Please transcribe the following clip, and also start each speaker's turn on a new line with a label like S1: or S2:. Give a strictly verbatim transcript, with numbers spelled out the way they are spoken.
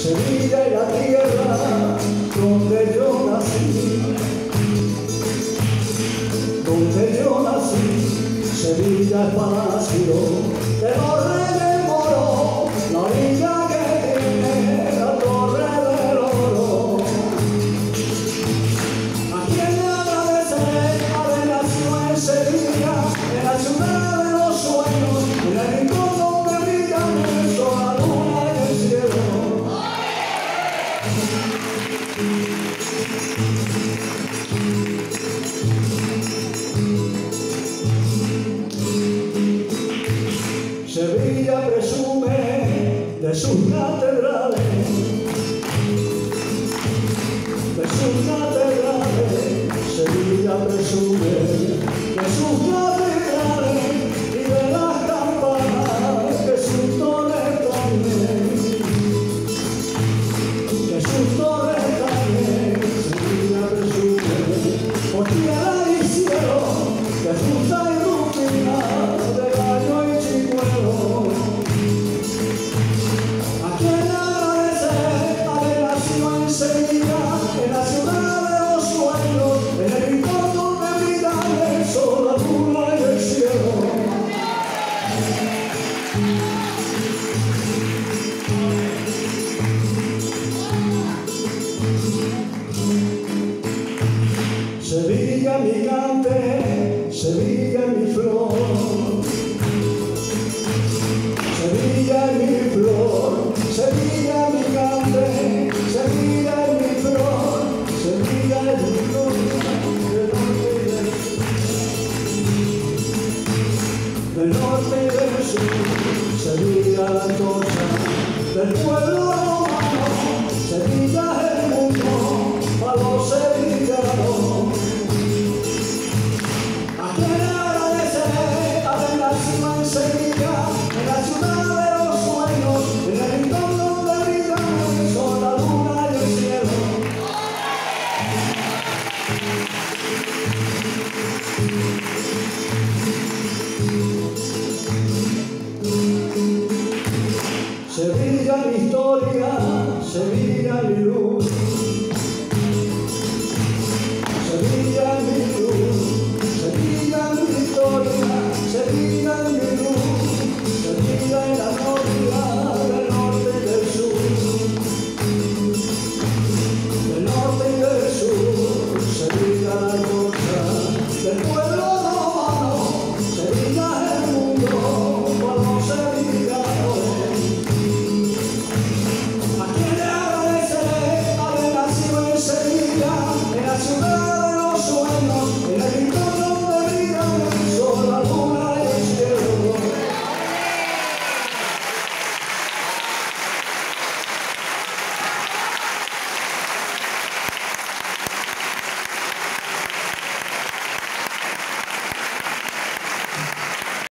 S1: Sevilla y la tierra donde yo nací, donde yo nací. Sevilla es palacio de los reyes moros, la orilla que tiene la torre del oro. ¿A quién le agradeceré haber nacido en Sevilla, en la ciudad de los sueños, en el rincón donde brillan el sol, la luna y el cielo? Sevilla presume de sus catedrales, de sus catedrales. Sevilla presume de sus catedrales y de las campanas que sus torres ponen, que sus torres también. Sevilla presume por tierra y cielo, que asusta y ilumina de gallo y chicuelo. ¿A quién le agradeceré haber nacido en Sevilla, en la ciudad de los sueños, en el rincón donde brilla el sol, la luna y el cielo? Sevilla mi cante, Sevilla mi flor, Sevilla mi flor, Sevilla mi cante, Sevilla mi flor, Sevilla mi flor, del norte y del sur, Sevilla la antorcha del pueblo romano, Sevilla es el mundo para los sevillanos. ¿A quién le agradeceré haber nacido en Sevilla, en la ciudad de los sueños, en el rincón donde brillan el sol, la luna y el cielo? Sevilla mi historia, Sevilla mi luz,